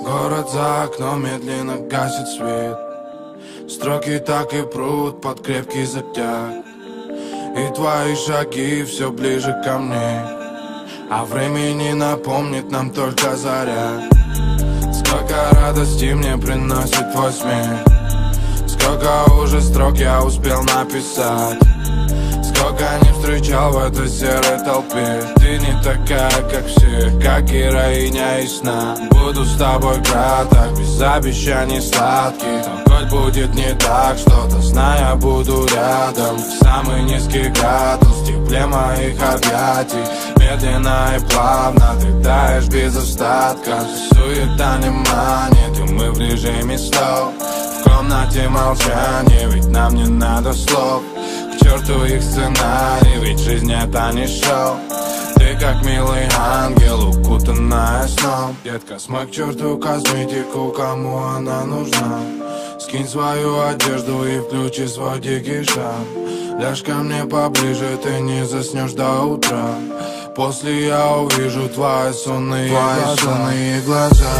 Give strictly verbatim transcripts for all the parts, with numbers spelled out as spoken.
Город за окном медленно гасит свет. Строки так и прут под крепкий затяг. И твои шаги все ближе ко мне, а времени напомнит нам только заря. Сколько радости мне приносит твой смех, сколько уже строк я успел написать, сколько не встречал в этой серой толпе. Ты не такая, как все, как героиня из сна. Буду с тобой краток, без обещаний сладких. Но хоть будет не так что-то, знай, я буду рядом. Самый низкий градус в тепле моих объятий. Медленно и плавно ты таешь без остатка. Суета не манит, и мы в режиме слов. В комнате молчание, ведь нам не надо слов. К черту их сценарий, ведь жизнь это не шоу. Ты как милый ангел, укутанная сном. Детка, смой к черту косметику, кому она нужна. Скинь свою одежду и включи свой дикий шаг. Ляжь ко мне поближе, ты не заснешь до утра. После я увижу твои сонные твои глаза, сонные глаза.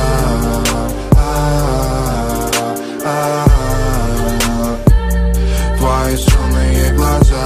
Твои сонные глаза.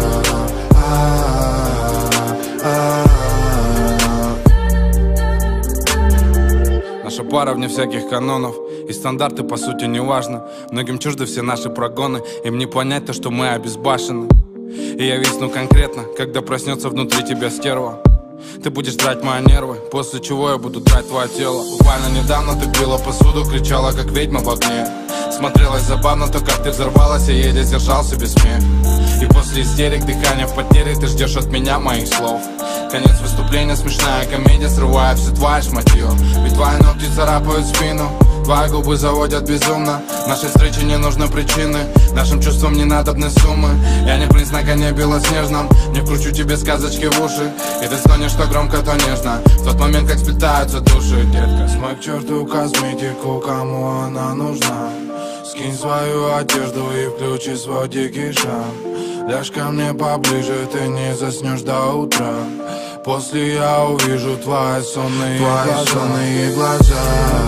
Наша пара вне всяких канонов, и стандарты по сути не важно. Многим чужды все наши прогоны, им не понять то, что мы обезбашены. И я висну конкретно, когда проснется внутри тебя стерва. Ты будешь драть мои нервы, после чего я буду драть твое тело. Буквально недавно ты била посуду, кричала как ведьма в огне. Смотрелось забавно то, как ты взорвалась, я еле сдержал себе смех. И после истерик, дыхания в потере, ты ждешь от меня моих слов. Конец выступления, смешная комедия, срывая все твои шматье. Ведь твои ногти царапают спину, твои губы заводят безумно. Нашей встрече не нужны причины, нашим чувствам не надобны суммы. Я не принц на коне белоснежном, не вкручу тебе сказочки в уши. И ты стонешь то громко, то нежно, в тот момент, как сплетаются души. Детка, смой к черту косметику, кому она нужна. Скинь свою одежду и включи свой дикий шаг. Ляжь ко мне поближе, ты не заснешь до утра. После я увижу твои сонные, твои сонные глаза.